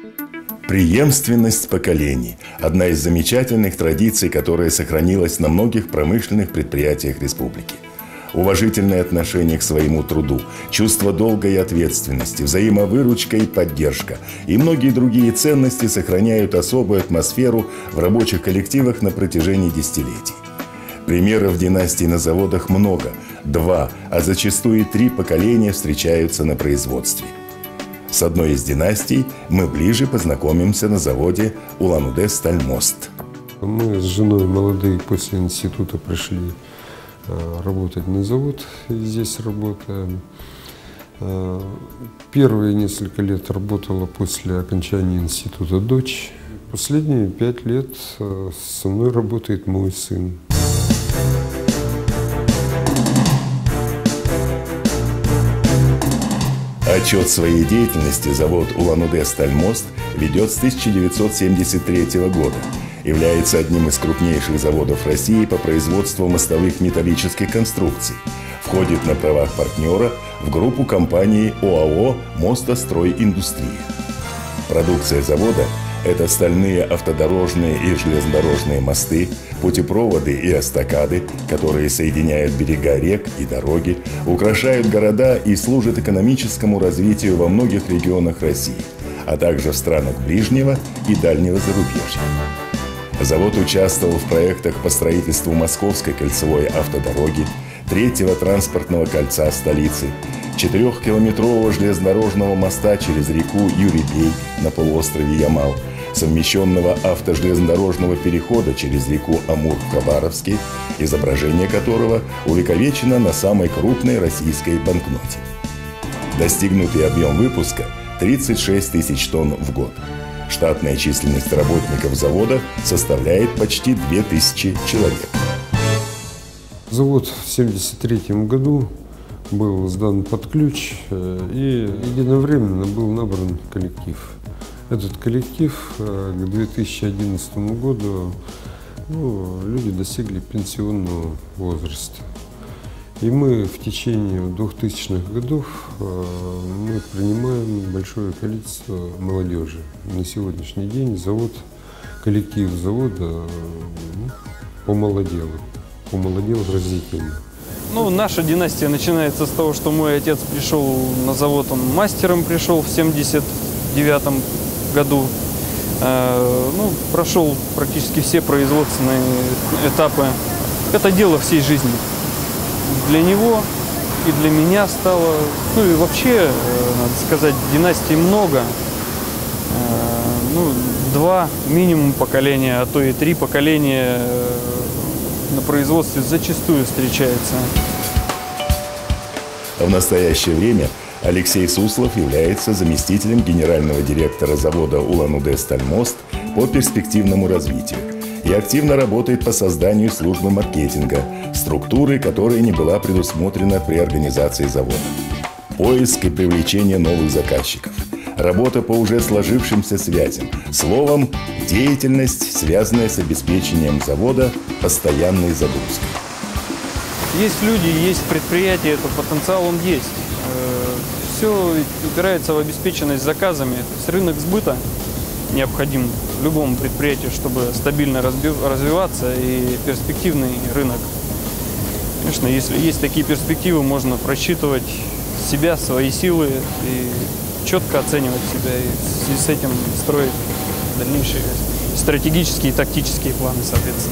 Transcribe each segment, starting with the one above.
Преемственность поколений – одна из замечательных традиций, которая сохранилась на многих промышленных предприятиях республики. Уважительное отношение к своему труду, чувство долга и ответственности, взаимовыручка и поддержка и многие другие ценности сохраняют особую атмосферу в рабочих коллективах на протяжении десятилетий. Примеров династий на заводах много – 2, а зачастую и 3 поколения встречаются на производстве. С одной из династий мы ближе познакомимся на заводе Улан-Удэ Стальмост. Мы с женой молодые после института пришли работать на завод, и здесь работаем. Первые несколько лет работала после окончания института дочь. Последние 5 лет со мной работает мой сын. Отчет своей деятельности завод Улан-Удэ Стальмост ведет с 1973 года. Является одним из крупнейших заводов России по производству мостовых металлических конструкций. Входит на правах партнера в группу компаний ОАО «Мостостройиндустрия». Продукция завода – это стальные автодорожные и железнодорожные мосты, путепроводы и эстакады, которые соединяют берега рек и дороги, украшают города и служат экономическому развитию во многих регионах России, а также в странах ближнего и дальнего зарубежья. Завод участвовал в проектах по строительству Московской кольцевой автодороги, 3-го транспортного кольца столицы, 4-километрового железнодорожного моста через реку Юрий-Бей на полуострове Ямал, совмещенного автожелезнодорожного перехода через реку Амур в Хабаровске, изображение которого увековечено на самой крупной российской банкноте. Достигнутый объем выпуска – 36 тысяч тонн в год. Штатная численность работников завода составляет почти 2000 человек. Завод в 1973 году был сдан под ключ, и единовременно был набран коллектив. Этот коллектив к 2011 году люди достигли пенсионного возраста. И мы в течение 2000-х годов мы принимаем большое количество молодежи. На сегодняшний день коллектив завода помолодел разительно. Наша династия начинается с того, что мой отец пришел на завод, он мастером пришел в 1979 году. Прошел практически все производственные этапы. Это дело всей жизни. Для него и для меня стало, и вообще, надо сказать, династий много. 2 минимум поколения, а то и 3 поколения на производстве зачастую встречается. В настоящее время Алексей Суслов является заместителем генерального директора завода Улан-Удэ Стальмост по перспективному развитию и активно работает по созданию службы маркетинга, структуры, которая не была предусмотрена при организации завода. Поиск и привлечение новых заказчиков, работа по уже сложившимся связям, словом, деятельность, связанная с обеспечением завода постоянной загрузкой. Есть люди, есть предприятия, этот потенциал он есть. Все упирается в обеспеченность заказами. То есть рынок сбыта необходим любому предприятию, чтобы стабильно развиваться, и перспективный рынок. Конечно, если есть такие перспективы, можно просчитывать себя, свои силы и четко оценивать себя, и в связи с этим строить дальнейшие стратегические и тактические планы, соответственно.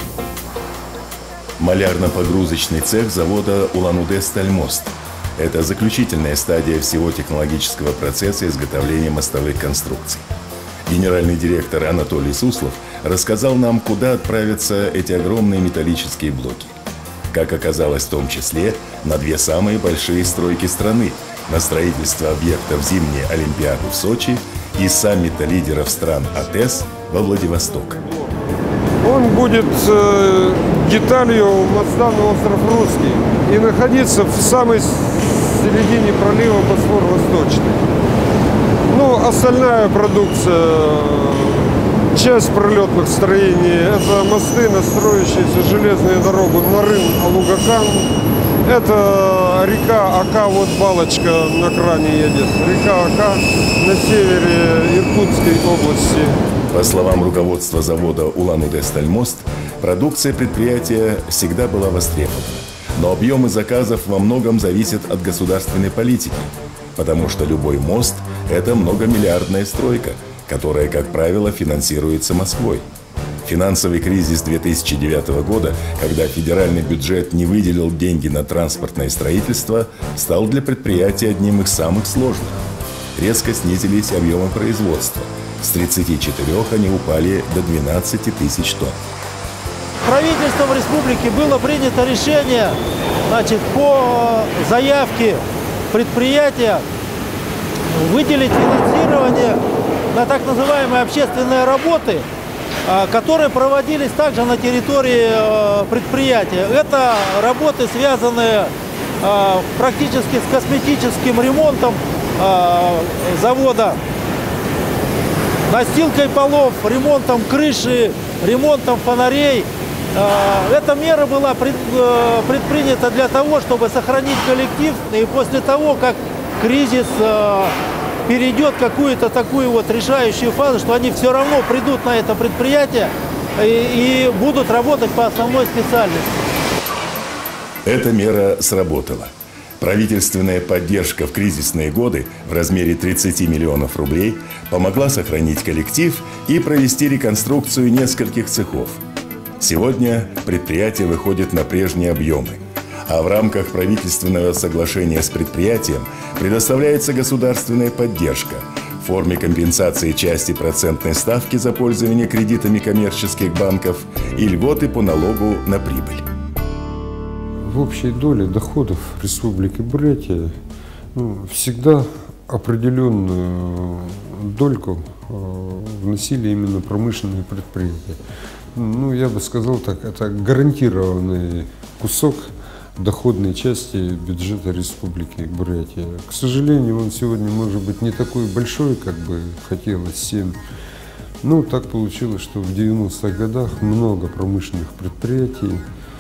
Малярно-погрузочный цех завода Улан-Удэ Стальмост. Это заключительная стадия всего технологического процесса изготовления мостовых конструкций. Генеральный директор Анатолий Суслов рассказал нам, куда отправятся эти огромные металлические блоки. Как оказалось, в том числе на 2 самые большие стройки страны – на строительство объектов зимней Олимпиады в Сочи и саммита лидеров стран АТЭС во Владивосток. Он будет деталью моста на остров Русский и находиться в самой середине пролива Босфор-Восточный. Остальная продукция, часть пролетных строений – это мосты, настроящиеся железную дорогу Нарын-Алугакан, Это река Ока, вот балочка на кране едет. Река Ока на севере Иркутской области. По словам руководства завода «Улан-Удэ Стальмост», продукция предприятия всегда была востребована. Но объемы заказов во многом зависят от государственной политики, потому что любой мост – это многомиллиардная стройка, которая, как правило, финансируется Москвой. Финансовый кризис 2009 года, когда федеральный бюджет не выделил деньги на транспортное строительство, стал для предприятия одним из самых сложных. Резко снизились объемы производства. С 34 они упали до 12 тысяч тонн. Правительством республики было принято решение, значит, по заявке предприятия выделить финансирование на так называемые общественные работы, которые проводились также на территории предприятия. Это работы, связанные практически с косметическим ремонтом завода, настилкой полов, ремонтом крыши, ремонтом фонарей. Эта мера была предпринята для того, чтобы сохранить коллектив, и после того, как кризис перейдет в какую-то такую вот решающую фазу, что они все равно придут на это предприятие и будут работать по основной специальности. Эта мера сработала. Правительственная поддержка в кризисные годы в размере 30 миллионов рублей помогла сохранить коллектив и провести реконструкцию нескольких цехов. Сегодня предприятие выходит на прежние объемы, а в рамках правительственного соглашения с предприятием предоставляется государственная поддержка в форме компенсации части процентной ставки за пользование кредитами коммерческих банков и льготы по налогу на прибыль. В общей доле доходов Республики Бурятия всегда определенную дольку вносили именно промышленные предприятия. Я бы сказал так, это гарантированный кусок доходной части бюджета Республики Бурятия. К сожалению, он сегодня может быть не такой большой, как бы хотелось всем. Но так получилось, что в 90-х годах много промышленных предприятий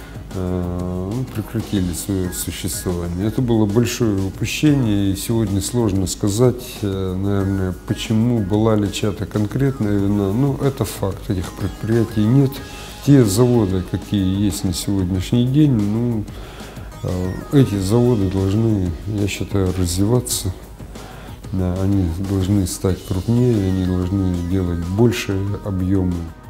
прекратили свое существование. Это было большое упущение, и сегодня сложно сказать, наверное, почему, была ли чья-то конкретная вина. Это факт, этих предприятий нет. Те заводы, какие есть на сегодняшний день, эти заводы должны, я считаю, развиваться. Они должны стать крупнее, они должны делать большие объемы.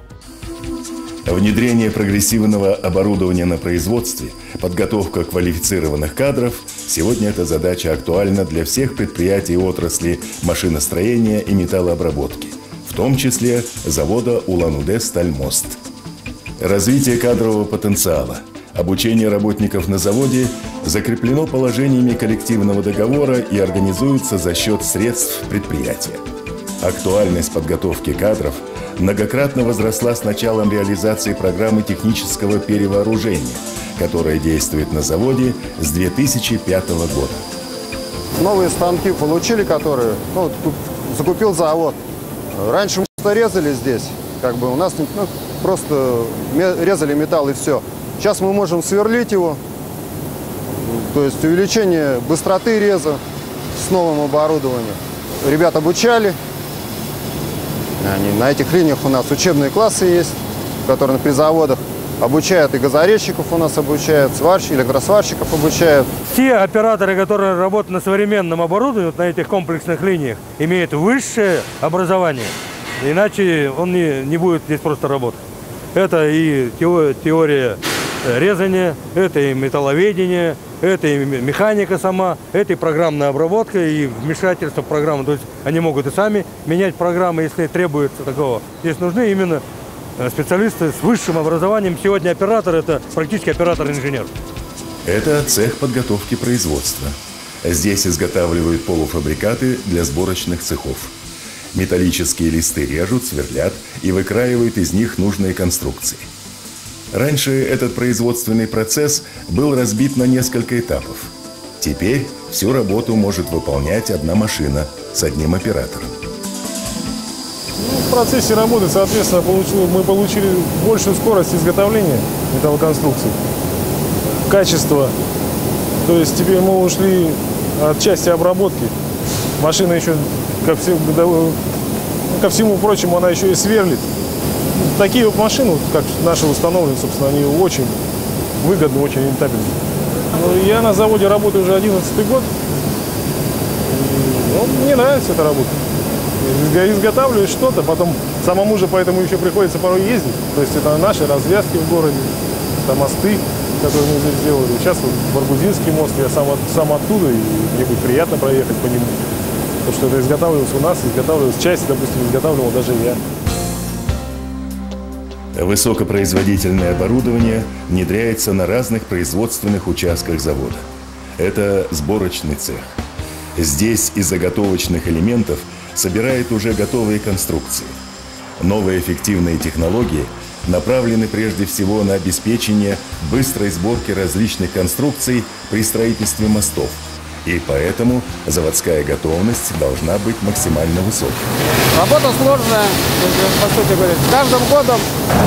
Внедрение прогрессивного оборудования на производстве, подготовка квалифицированных кадров – сегодня эта задача актуальна для всех предприятий отрасли машиностроения и металлообработки, в том числе завода «Улан-Удэ Стальмост». Развитие кадрового потенциала, обучение работников на заводе закреплено положениями коллективного договора и организуется за счет средств предприятия. Актуальность подготовки кадров многократно возросла с началом реализации программы технического перевооружения, которая действует на заводе с 2005 года. Новые станки получили, которые закупил завод. Раньше мы просто резали здесь, у нас просто резали металл и все. Сейчас мы можем сверлить его, то есть увеличение быстроты реза с новым оборудованием. Ребят обучали. На этих линиях у нас учебные классы есть, которые при заводах обучают, и газорезчиков у нас обучают, электросварщиков обучают. Те операторы, которые работают на современном оборудовании, на этих комплексных линиях, имеют высшее образование, иначе он не будет здесь просто работать. Это и теория резания, это и металловедение, это и механика сама, это и программная обработка, и вмешательство в программу. То есть они могут и сами менять программы, если требуется такого. Здесь нужны именно специалисты с высшим образованием. Сегодня оператор – это практически оператор-инженер. Это цех подготовки производства. Здесь изготавливают полуфабрикаты для сборочных цехов. Металлические листы режут, сверлят и выкраивают из них нужные конструкции. Раньше этот производственный процесс был разбит на несколько этапов. Теперь всю работу может выполнять одна машина с одним оператором. В процессе работы, соответственно, мы получили большую скорость изготовления металлоконструкций, качество То есть теперь мы ушли от части обработки. Машина еще, ко всему прочему, она еще и сверлит. Такие вот машины, как наши установлены, собственно, они очень выгодны, очень рентабельны. Ну, я на заводе работаю уже 11-й год. Ну, мне нравится эта работа. Изготавливаю что-то, потом самому же поэтому еще приходится порой ездить. То есть это наши развязки в городе, это мосты, которые мы здесь сделали. Сейчас вот Баргузинский мост, я сам оттуда, и мне будет приятно проехать по нему. Потому что это изготавливалось у нас, изготавливалось часть, допустим, изготавливал даже я. Высокопроизводительное оборудование внедряется на разных производственных участках завода. Это сборочный цех. Здесь из заготовочных элементов собирают уже готовые конструкции. Новые эффективные технологии направлены прежде всего на обеспечение быстрой сборки различных конструкций при строительстве мостов. И поэтому заводская готовность должна быть максимально высокой. Работа сложная, по сути говоря. С каждым годом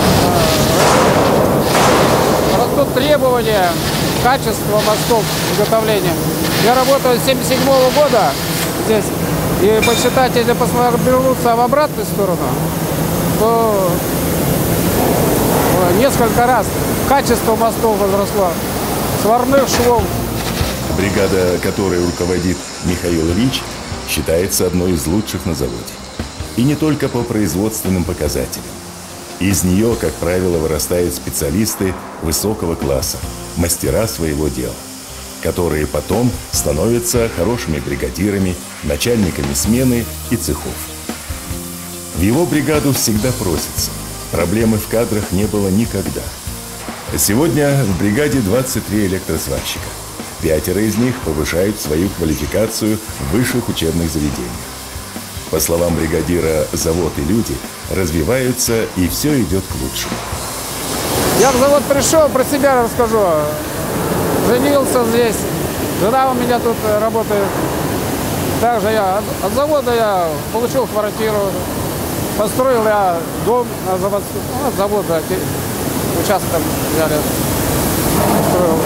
растут требования качества мостов изготовления. Я работаю с 1977 года здесь. И посчитать, если посмотреться в обратную сторону, то несколько раз качество мостов возросло, сварных швов. Бригада, которой руководит Михаил Ильич, считается одной из лучших на заводе. И не только по производственным показателям. Из нее, как правило, вырастают специалисты высокого класса, мастера своего дела, которые потом становятся хорошими бригадирами, начальниками смены и цехов. В его бригаду всегда просятся. Проблемы в кадрах не было никогда. Сегодня в бригаде 23 электросварщика. 5 из них повышают свою квалификацию в высших учебных заведениях. По словам бригадира, завод и люди развиваются, и все идет к лучшему. Я в завод пришел, про себя расскажу. Женился здесь, жена у меня тут работает. Также я от завода я получил квартиру, построил я дом на завод, от завода, участок взяли, построил.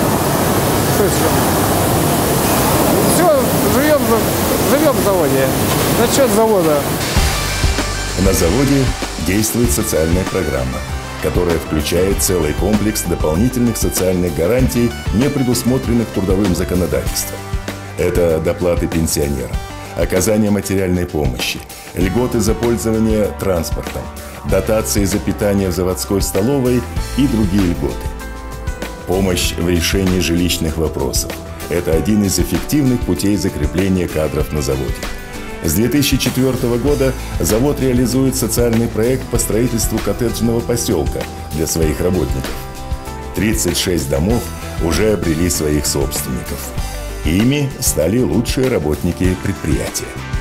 Все, живем в заводе, за счет завода. На заводе действует социальная программа, которая включает целый комплекс дополнительных социальных гарантий, не предусмотренных трудовым законодательством. Это доплаты пенсионерам, оказание материальной помощи, льготы за пользование транспортом, дотации за питание в заводской столовой и другие льготы. Помощь в решении жилищных вопросов – это один из эффективных путей закрепления кадров на заводе. С 2004 года завод реализует социальный проект по строительству коттеджного поселка для своих работников. 36 домов уже обрели своих собственников. Ими стали лучшие работники предприятия.